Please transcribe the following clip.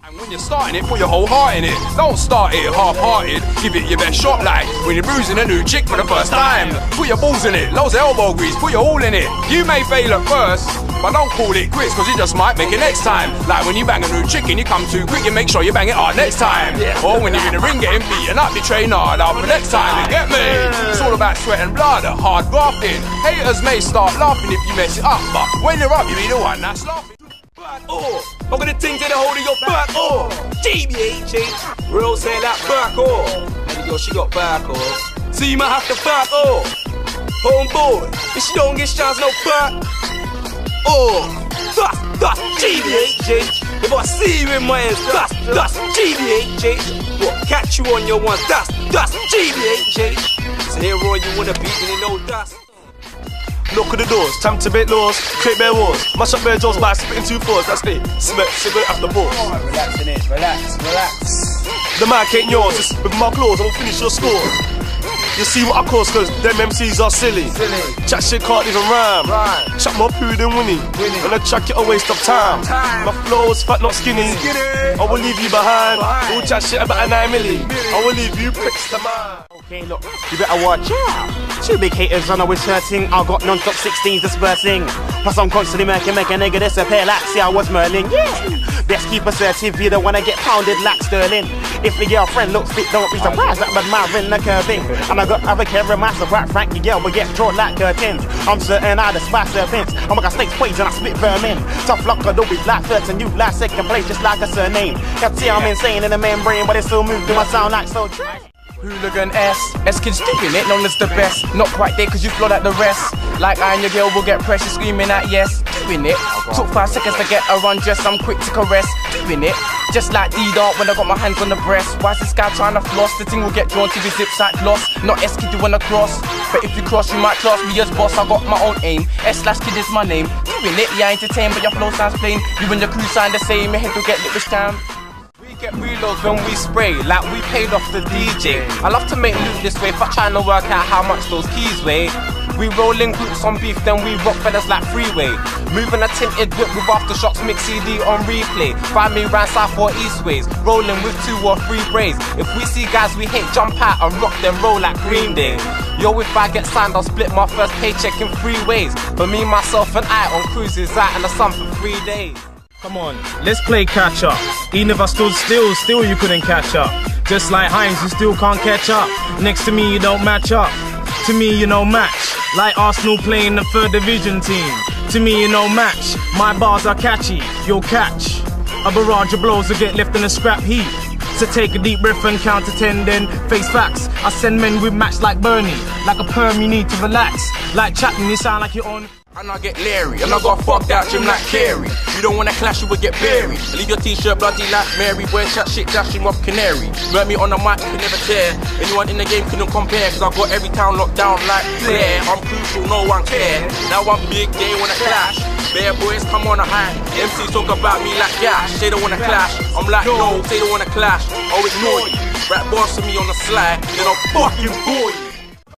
And when you're starting it, put your whole heart in it. Don't start it half-hearted. Give it your best shot like when you're bruising a new chick for the first time. Put your balls in it, loads of elbow grease, put your all in it. You may fail at first, but don't call it quits, cause you just might make it next time. Like when you bang a new chick and you come too quick, you make sure you bang it hard next time. Or when you're in the ring getting beaten up, you train hard out for next time. You get me? It's all about sweat and blood, hard grafting. Haters may start laughing if you mess it up, but when you're up, you be the one that's laughing. I'm gonna ting to the whole of your back, GBH, real say that back, and yo, she got back, so you might have to back, homeboy, if she don't get shots, no back, that's GBH, if I see you in my hands, that's GBH, what, catch you on your ones, that's GBH, so here all you wanna beat, and you know that's. Lock at the doors, time to make laws, create bare wars, mash up bare jaws by spitting 2 fours, that's it, smack cigarette after balls. Relax in it, relax. The mic ain't yours, it's with my claws, I'll finish your score. You see what I cause, cause them MCs are silly. Chat shit can't even rhyme. Chat more poo than Winnie. And the track it a waste of time. My flow's fat, not skinny. I will leave you behind. All chat shit about a 9 milli. I will leave you pricks to mine. Okay, look, you better watch out. 2 big haters on with shirting. I got non-stop 16s dispersing. Plus I'm constantly making a nigga disappear like see I was Merlin. Yeah. Best keep assertive, you don't wanna get pounded like Sterling. If the girlfriend looks fit, don't be surprised that I'm in the curving. And I got other care of myself, quite frankly, girl, but get drawn like curtains. I'm certain I despise serpents. I'm like a snake's poison, I spit vermin. Tough luck, I don't be like first, and you like second place, just like a surname. Can't see I'm insane in the membrane, but it still moves through my sound like so trash. Hooligan S kids doing it, known as the best. Not quite there cause you flow like the rest. Like I and your girl will get pressure screaming at yes. Doing it, took 5 seconds to get her undressed, I'm quick to caress. Doing it, just like D-Dart when I got my hands on the breast. Why's this guy trying to floss? The thing will get drawn to his lips like gloss. Not S-Kid you wanna cross, but if you cross you might class me as boss. I got my own aim, S/Kid is my name. Doing it, yeah entertain but your flow sounds plain. You and your crew sound the same, your head will get lit with scam. Get reloads when we spray, like we paid off the DJ. I love to make loot this way, but trying to work out how much those keys weigh. We roll in groups on beef, then we rock fellas like freeway. Moving a tinted whip with aftershocks, mix CD on replay. Find me round south or east ways, rolling with 2 or 3 braids. If we see guys we hate, jump out and rock then roll like Green Day. Yo, if I get signed, I'll split my first paycheck in 3 ways. But me, myself and I on cruises out in the sun for 3 days. Come on, let's play catch up. Even if I stood still you couldn't catch up. Just like Hines, you still can't catch up. Next to me, you don't match up. To me, you no match. Like Arsenal playing the 3rd division team. To me, you no match. My bars are catchy, you'll catch a barrage of blows that get left in a scrap heap. So take a deep breath and count to 10, then face facts. I send men with match like Bernie. Like a perm, you need to relax. Like chatting, you sound like you're on. And I get Larry, and I got fucked out gym like Carey. You don't wanna clash, you will get buried. Leave your t-shirt bloody like Mary. Boy, chat shit, dash him off Canary. Murder me on the mic, you can never tear. Anyone in the game couldn't compare, cause I got every town locked down like Flair. I'm crucial, no one care. Now I'm big, they wanna clash. Bear boys come on a high. MCs talk about me like gash. They don't wanna clash. I'm like no, they don't wanna clash. I'll ignore you. Rap boss to me on the slide, then I'll fucking bore you.